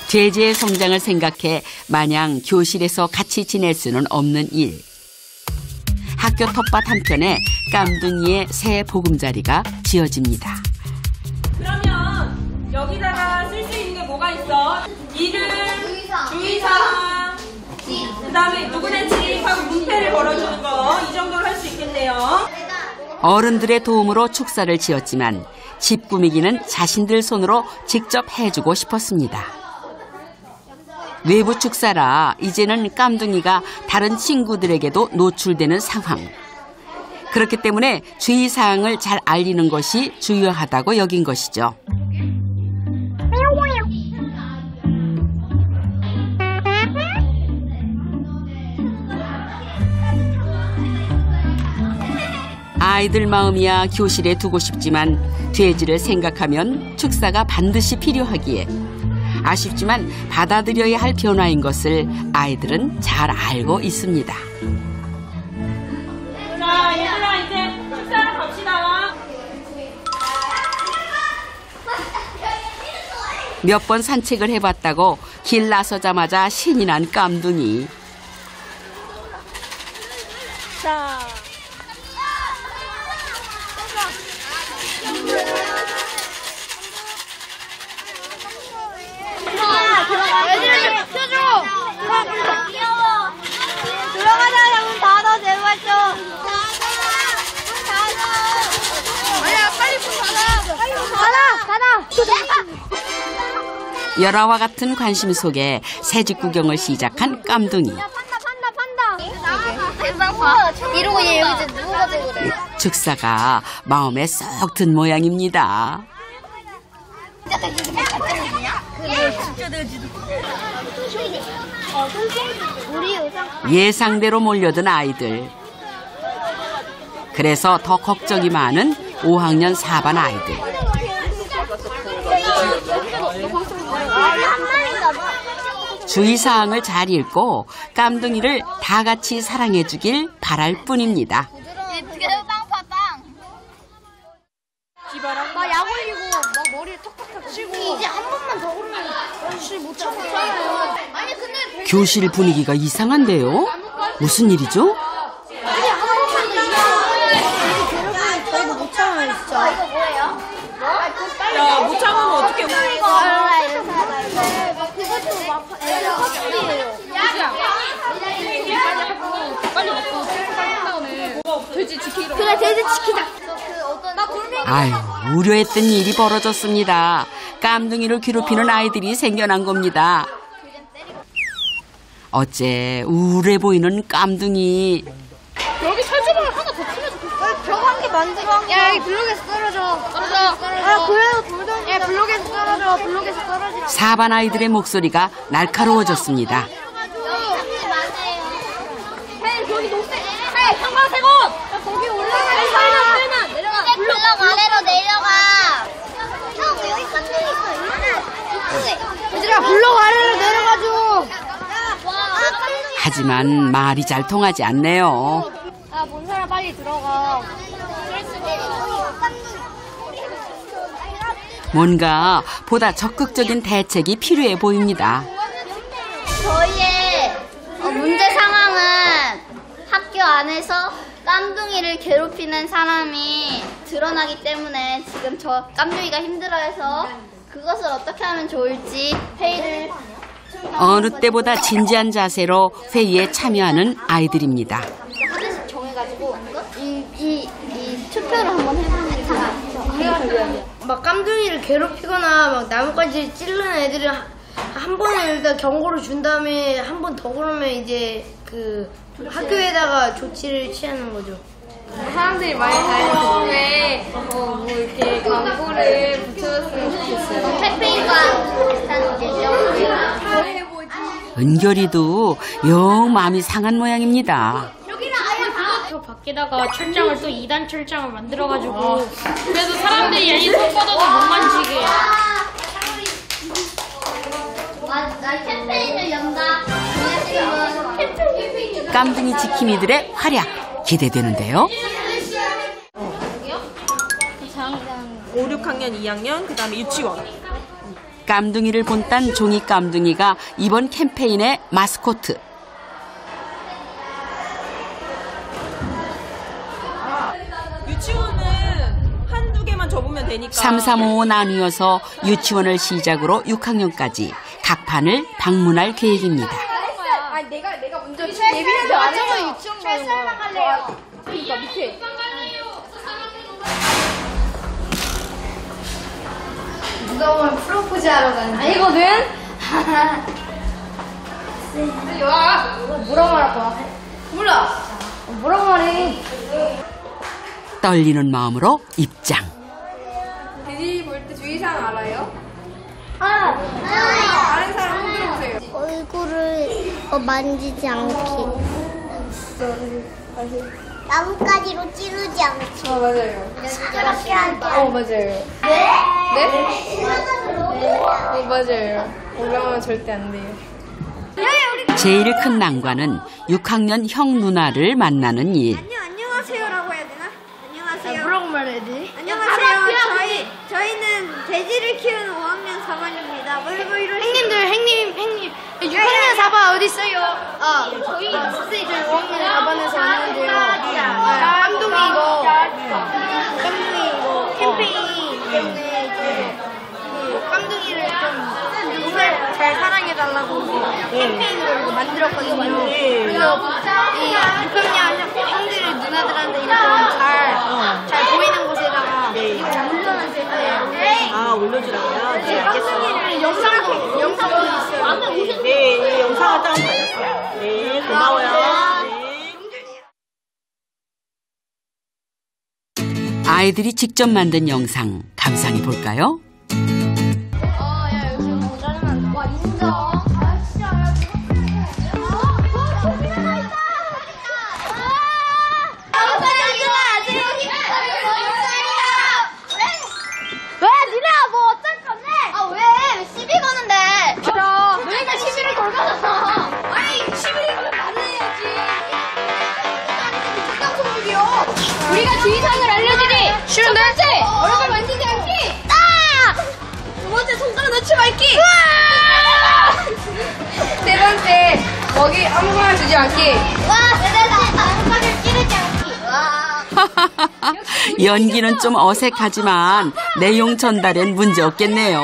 돼지의 성장을 생각해 마냥 교실에서 같이 지낼 수는 없는 일. 학교 텃밭 한편에 깜둥이의 새 보금자리가 지어집니다. 그러면 여기다가 쓸 수 있는 게 뭐가 있어? 이름, 주의사항, 그다음에 누구네 집하고 문패를 걸어주는 거, 이 정도로 할 수 있겠네요. 어른들의 도움으로 축사를 지었지만 집 꾸미기는 자신들 손으로 직접 해주고 싶었습니다. 외부 축사라 이제는 깜둥이가 다른 친구들에게도 노출되는 상황. 그렇기 때문에 주의사항을 잘 알리는 것이 중요하다고 여긴 것이죠. 아이들 마음이야 교실에 두고 싶지만 돼지를 생각하면 축사가 반드시 필요하기에 아쉽지만 받아들여야 할 변화인 것을 아이들은 잘 알고 있습니다. 자, 얘들아 이제 축사를 갑시다. 몇 번 산책을 해봤다고 길 나서자마자 신이 난 깜둥이. 자. 들어가자, 문 닫아, 제발 좀. 아니야, 빨리 문 닫아. 열화와 같은 관심 속에 새집 구경을 시작한 깜둥이. 판다. 이러고 얘 여기 이제 누워가지고 그래. 축사가 마음에 쏙 든 모양입니다. 예상대로 몰려든 아이들. 그래서 더 걱정이 많은 5학년 4반 아이들. 주의사항을 잘 읽고 깜둥이를 다 같이 사랑해주길 바랄 뿐입니다. 막 약 올리고 막 머리에 턱턱턱 치고 이제 한 번만 더 그러면 못 참아요. 아니 근데 교실 분위기가 이상한데요? 무슨 일이죠? 아니 한 번만 더 괴롭히면 저희도 못 참아요 진짜. 이거 뭐예요? 야, 못 참으면 어떻게? 그것도 막 애들 헛소리예요. 빨리 먹고 빨리 다음에 돼지 지키러. 그래 돼지 지키자. 아유, 우려했던 일이 벌어졌습니다. 깜둥이를 괴롭히는 아이들이 생겨난 겁니다. 어째 우울해 보이는 깜둥이. 여기 철조망을 하나 더 치면 좋겠어. 벽 한 개 만들어. 야 여기 블록에서 떨어져. 아 그래도 돌던지. 야 블록에서 떨어져. 블록에서 떨어지라. 4반 아이들의 목소리가 날카로워졌습니다. 헤이 거기 녹색. 헤이 형광색옷. 거기 올라가. 내려가. 블록 아래로 내려가. 형 여기 깜짝이 있어. 얘들아 블록 아래로 내려가줘. 하지만 말이 잘 통하지 않네요. 아, 본 사람 빨리 들어가. 뭔가 보다 적극적인 대책이 필요해 보입니다. 저희의 문제 상황은 학교 안에서 깜둥이를 괴롭히는 사람이 드러나기 때문에 지금 저 깜둥이가 힘들어해서 그것을 어떻게 하면 좋을지 회의를 어느 때보다 진지한 자세로 회의에 참여하는 아이들입니다. 하나씩 정해가지고 이 투표를 한번 해보는 막 깜둥이를 괴롭히거나 막 나뭇가지를 찌르는 애들은 한 번에 일단 경고를 준 다음에 한 번 더 그러면 이제 그 학교에다가 조치를 취하는 거죠. 사람들이 많이 다니는 곳에 뭐 이렇게 광고를 붙여줬으면 좋겠어요. 캠페인과 비슷한 일정. 은결이도 영 마음이 상한 모양입니다. 저 밖에다가 철장을 또 2단 철장을 만들어가지고 그래서 사람들이 여기 손 뻗어도 못 만지게. 나 캠페인을 연다. 캠페인. 깜둥이 지킴이들의 활약 기대되는데요. 5, 6학년, 2학년, 그 다음에 유치원. 깜둥이를 본딴 종이 깜둥이가 이번 캠페인의 마스코트. 유치원은 한두 개만 접으면 되니까. 3, 3, 5 나뉘어서 유치원을 시작으로 6학년까지 각 반을 방문할 계획입니다. 내가 먼저 예비해서 안에서 유치원 가는 거야. 그러니까 밑에. 누가 보면 프로포즈 하러 가는 아니거든? 빨리 와! 뭐라고 말할 거야? 몰라! 뭐라고 말해? 떨리는 마음으로 입장. 돼지 볼 때 주의사항 알아요? 다른 사람 흔들어보세요. 얼굴을 만지지 않기. 나뭇가지로 찌르지 않기. 맞아요. 시끄럽게 하지 않기. 맞아요. 네? 맞아요. 올라가면 절대 안 돼요. 제일 큰 난관은 6학년 형 누나를 만나는 일. 안녕하세요라고 해야 되나? 안녕하세요. 뭐라고 말해야 돼? 안녕하세요. 저희는 돼지를 키우는 5학년 4반입니다. 형님. 6학년 4반 어디 있어요? 저희 선생님 5학년 4반에서 왔는데요. 깜둥이 이거 캠페인 때문에 깜둥이를 좀 누굴 잘 사랑해달라고 캠페인으로 이거 만들었거든요. 그래서 이 6학년 형들 누나들한테 이렇게 잘 보이는 곳에다가 올려놨을 때 올려주라고요? 네, 알겠습니다. 영상도 있어요. 네, 영상을 다운받았어요. 네, 고마워요. 아이들이 직접 만든 영상 감상해 볼까요? 우리가 주의사항을 알려주니 싫은데? 얼굴 만지지 않기. 두 번째 손가락 넣지 말기. 세 번째 먹이 아무거나 주지 않기. 나뭇가지를 찌르지 않기. 연기는 좀 어색하지만 내용 전달엔 문제 없겠네요.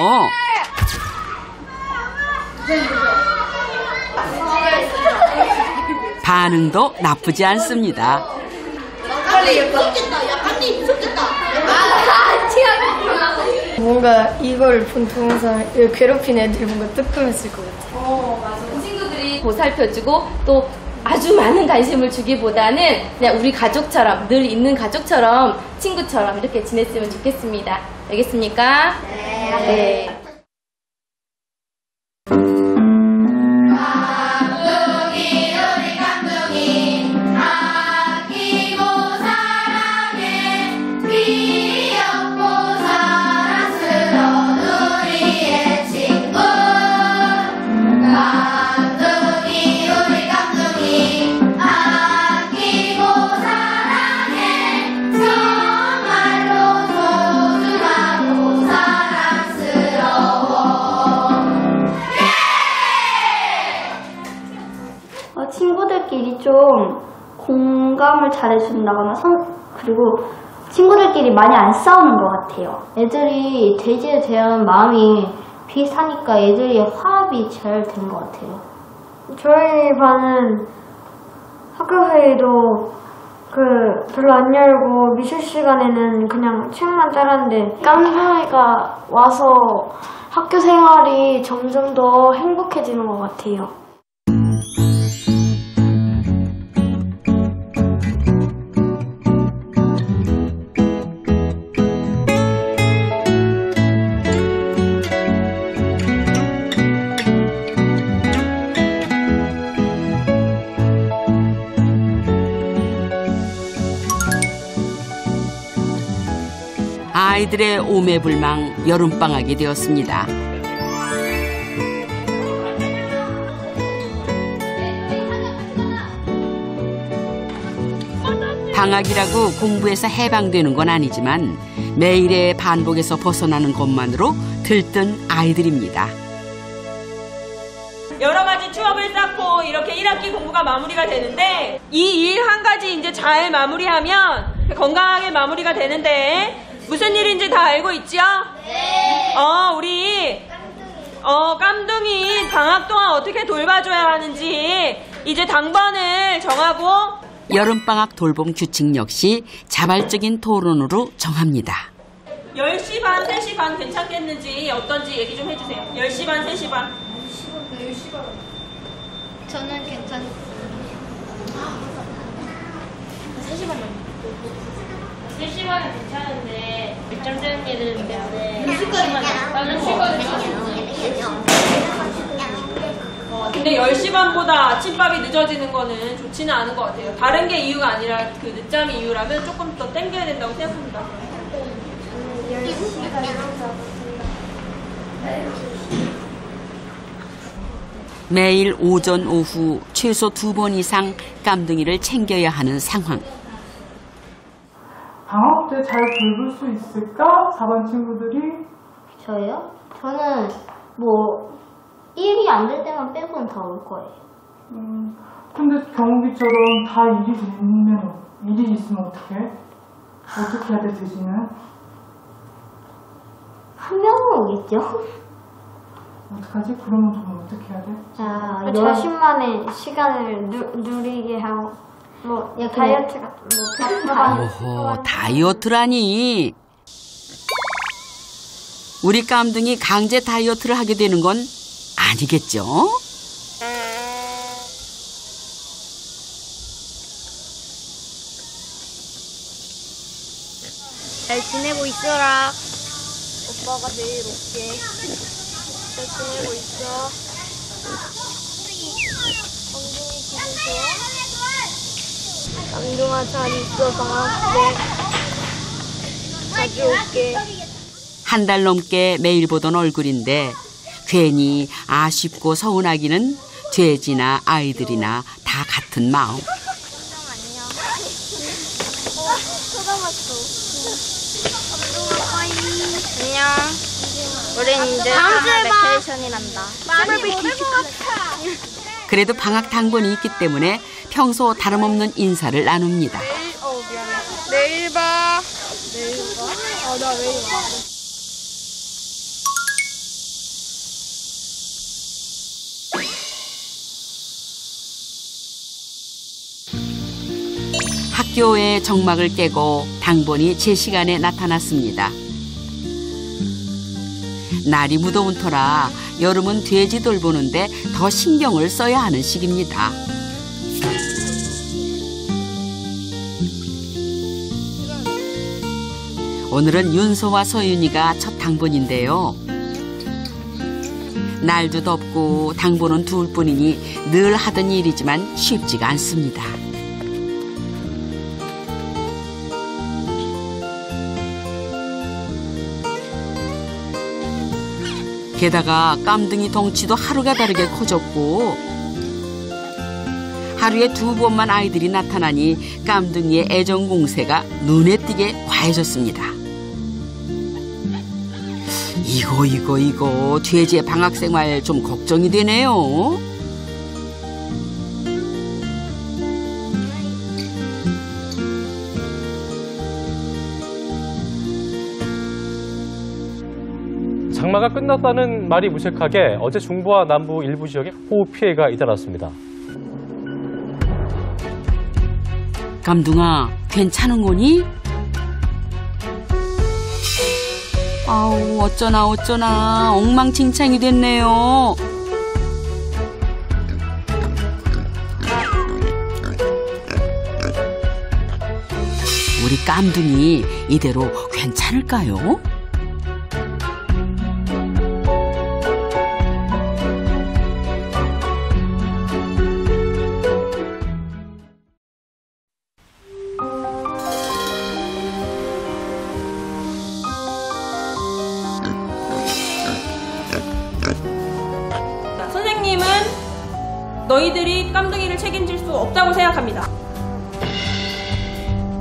반응도 나쁘지 않습니다. 뭔가 이걸 본 동영상 괴롭힌 애들이 뭔가 뜨끔했을 것 같아요. 친구들이 보살펴주고 또 아주 많은 관심을 주기보다는 그냥 우리 가족처럼 늘 있는 가족처럼 친구처럼 이렇게 지냈으면 좋겠습니다. 알겠습니까? 네. 친구들끼리 좀 공감을 잘해준다거나 그리고 친구들끼리 많이 안 싸우는 것 같아요. 애들이 돼지에 대한 마음이 비슷하니까 애들이 화합이 잘 된 것 같아요. 저희 반은 학교 회의도 별로 안 열고 미술 시간에는 그냥 책만 따랐는데 깜둥이가 와서 학교 생활이 점점 더 행복해지는 것 같아요. 아이들의 오매불망 여름방학이 되었습니다. 방학이라고 공부에서 해방되는 건 아니지만 매일의 반복에서 벗어나는 것만으로 들뜬 아이들입니다. 여러 가지 추억을 쌓고 이렇게 1학기 공부가 마무리가 되는데 이 일 한 가지 이제 잘 마무리하면 건강하게 마무리가 되는데 무슨 일인지 다 알고 있지요? 네. 우리 깜둥이 방학 동안 어떻게 돌봐줘야 하는지 이제 당번을 정하고 여름방학 돌봄 규칙 역시 자발적인 토론으로 정합니다. 10시 반, 3시 반 괜찮겠는지 어떤지 얘기 좀 해주세요. 10시 반, 3시 반. 저는 괜찮습니다. 3시간은 괜찮은데 결정되는 애들은 몇 시간이야? 나는 쉬거든요. 근데 10시 반보다 아침밥이 늦어지는 거는 좋지는 않은 것 같아요. 다른 게 이유가 아니라 그 늦잠이 이유라면 조금 더 땡겨야 된다고 생각합니다. 매일 오전 오후 최소 2번 이상 깜둥이를 챙겨야 하는 상황. 방학 때 잘 돌볼 수 있을까? 4반 친구들이? 저요? 저는 뭐 일이 안 될 때만 빼고는 다 올 거예요. 근데 경욱이처럼 다 일이 있으면 어떡해? 어떻게 해야 돼, 대신은? 한 명은 오겠죠? 어떡하지? 그러면 저는 어떻게 해야 돼? 자, 자신만의 시간을 누리게 하고 뭐 야, 다이어트 같은 뭐 오호, 다이어트라니. 우리 깜둥이 강제 다이어트를 하게 되는 건 아니겠죠? 잘 지내고 있어라. 오빠가 내일 올게. 잘 지내고 있어. 엉덩이 기분 좋아? 깜둥아 잘 있어. 방학 때 자주 올게. 한 달 넘게 매일 보던 얼굴인데 괜히 아쉽고 서운하기는 돼지나 아이들이나 다 같은 마음. 안녕. 우린 이제 다음에 베케이션이란다. 그래도 방학 당번이 있기 때문에 평소 다름없는 인사를 나눕니다. 내일 봐. 내일 봐? 나 내일 봐. 학교의 정막을 깨고 당번이 제 시간에 나타났습니다. 날이 무더운 터라 여름은 돼지 돌보는데 더 신경을 써야 하는 시기입니다. 오늘은 윤서와 서윤이가 첫 당번인데요. 날도 덥고 당번은 둘 뿐이니 늘 하던 일이지만 쉽지가 않습니다. 게다가 깜둥이 덩치도 하루가 다르게 커졌고 하루에 2번만 아이들이 나타나니 깜둥이의 애정 공세가 눈에 띄게 과해졌습니다. 이거 돼지의 방학 생활 좀 걱정이 되네요. 장마가 끝났다는 말이 무색하게 어제 중부와 남부 일부 지역에 호우 피해가 잇따랐습니다. 깜둥아, 괜찮은 거니? 아우, 어쩌나 엉망진창이 됐네요. 우리 깜둥이 이대로 괜찮을까요? 선생님은 너희들이 깜둥이를 책임질 수 없다고 생각합니다.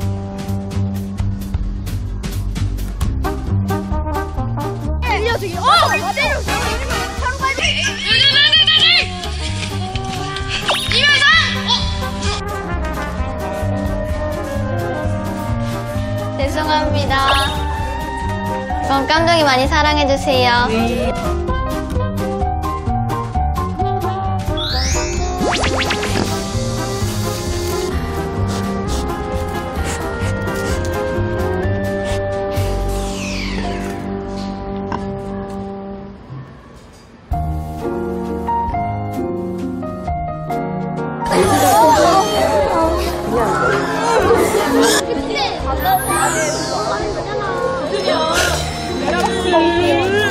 죄송합니다. 그럼 깜둥이 많이 사랑해주세요. 무슨이야?